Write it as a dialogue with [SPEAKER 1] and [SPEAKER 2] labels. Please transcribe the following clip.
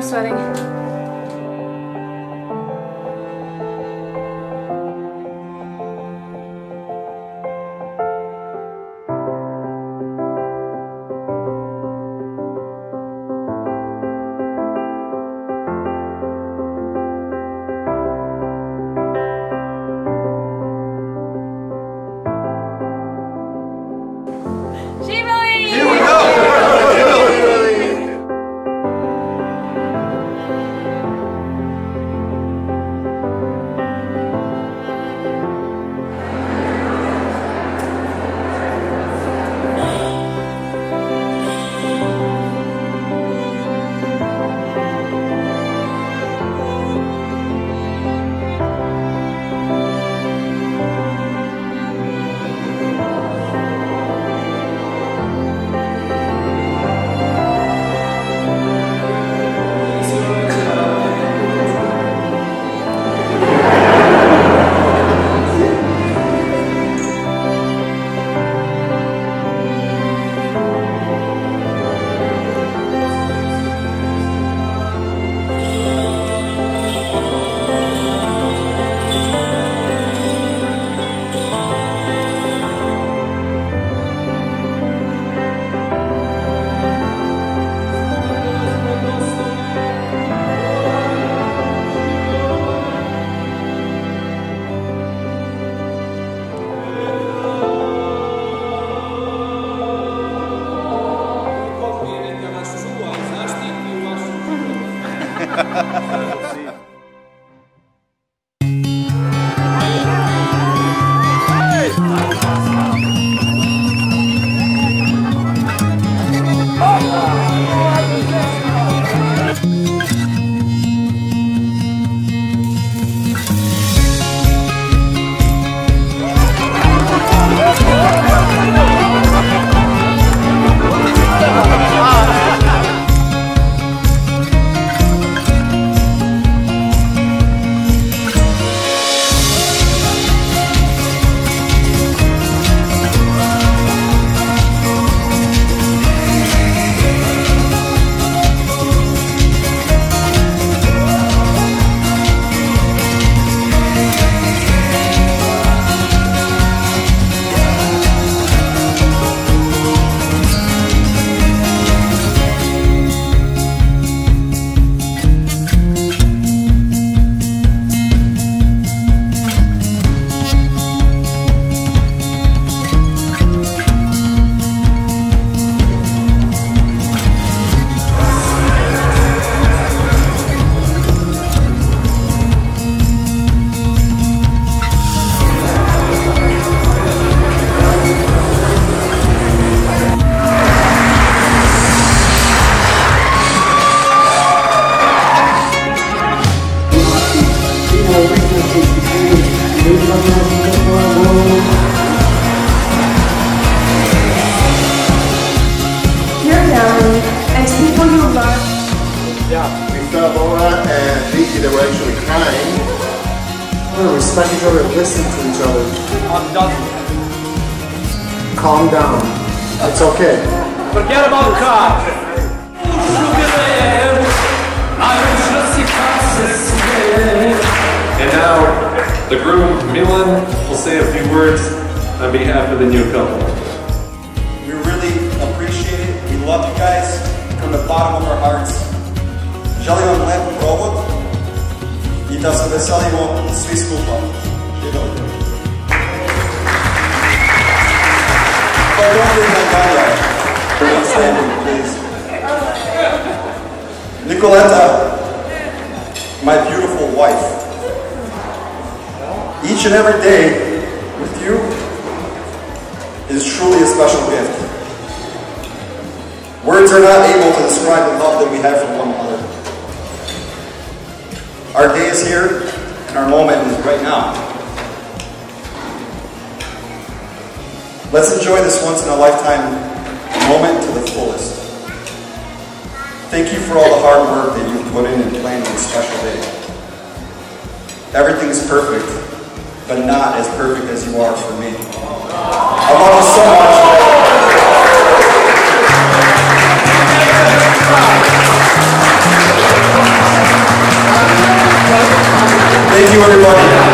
[SPEAKER 1] sweating.
[SPEAKER 2] They were actually crying.
[SPEAKER 3] No, respect each other and listen to each other.
[SPEAKER 4] I'm done.
[SPEAKER 3] Calm down. It's okay.
[SPEAKER 4] Forget about God.
[SPEAKER 5] And now, the groom, Milan, will say a few words on behalf of the new couple.
[SPEAKER 6] We really appreciate it. We love you guys from the bottom of our hearts. Želim vam lep provod I da se veselimo svi skupa. Nicoletta, my beautiful wife. Each and every day with you is truly a special gift. Words are not able to describe the love that we have for one another. Our day is here, and our moment is right now. Let's enjoy this once-in-a-lifetime moment to the fullest. Thank you for all the hard work that you've put in planning this special day. Everything is perfect, but not as perfect as you are for me. I love you so much. you, everybody.